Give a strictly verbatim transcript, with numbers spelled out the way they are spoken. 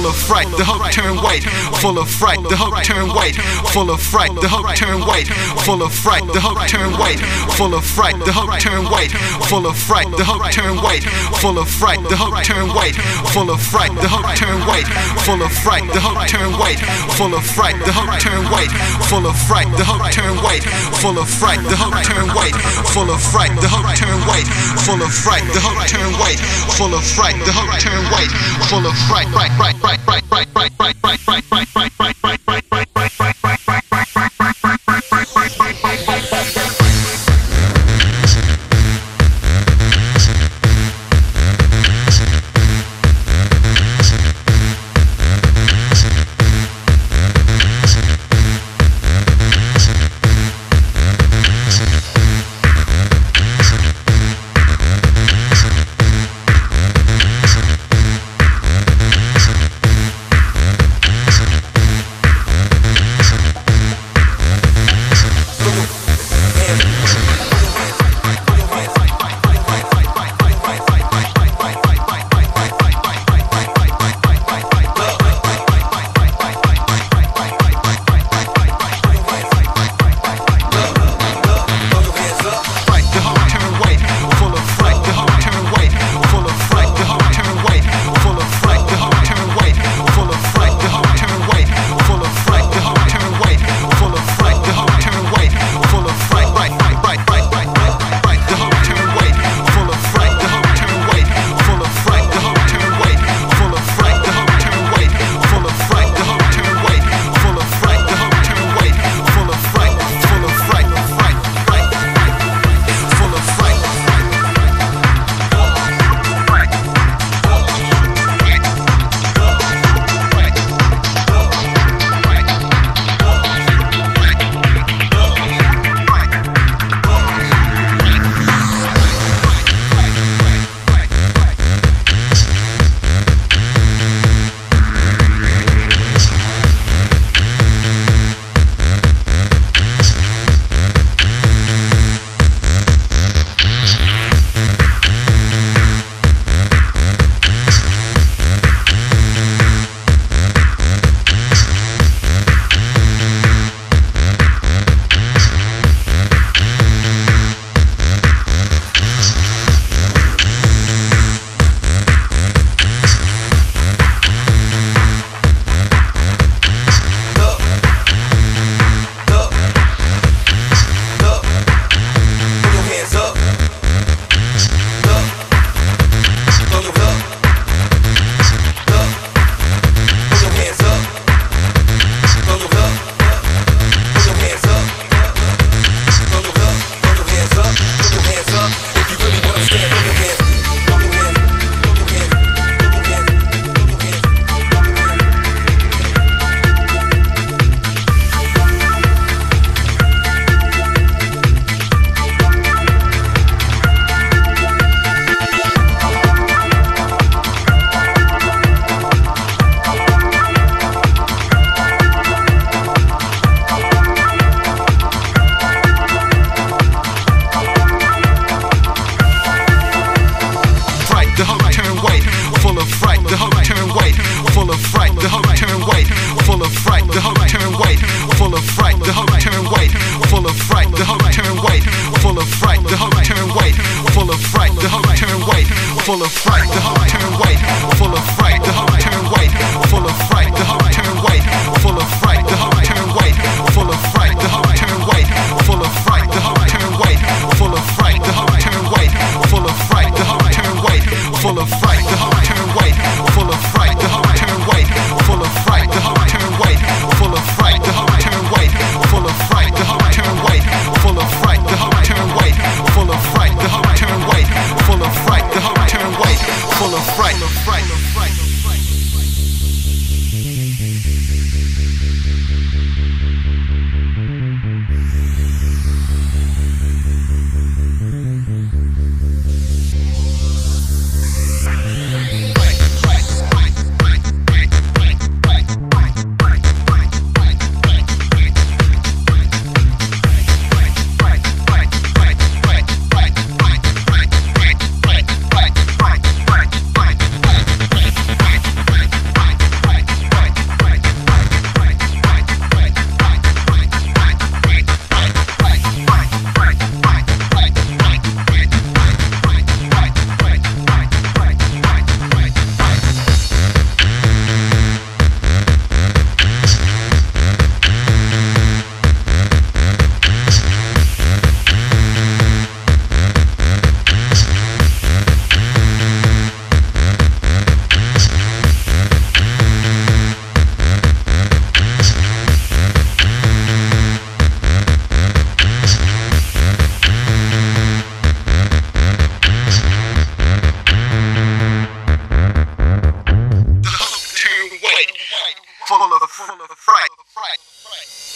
full of fright, the hook turn white, full of fright, the hook turn white, full of fright, the hook turn white, full of fright, the hook turn white, full of fright, the hook turn white, full of fright, the hook turn white, full of fright, the hook turn white, full of fright, the hook turn white, full of fright, the hook turn white, full of fright, the hook turn white, full of fright, the hook turn white, full of fright, the hook turn white, full of fright, the hook turn white, full of fright, the hook turn white, full of fright, the hook turn white, full of fright, right, right, right, right, right, right, right, right, right, right, right, right, right, right, right, right, right, right. full of, full of fright.